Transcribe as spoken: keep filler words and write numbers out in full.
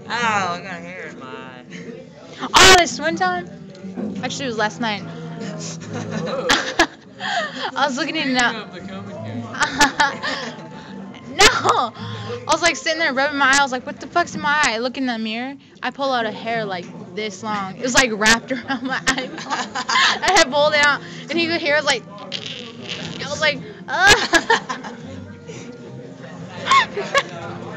I got hair in my eye. Oh, this one time. Actually, it was last night. I was looking in it Speaking out. of the coming game. No! I was like sitting there rubbing my eye. I was like, what the fuck's in my eye? I look in the mirror. I pull out a hair like this long. It was like wrapped around my eyeball. I had pulled it out, and he could hear it like. I was like, ugh.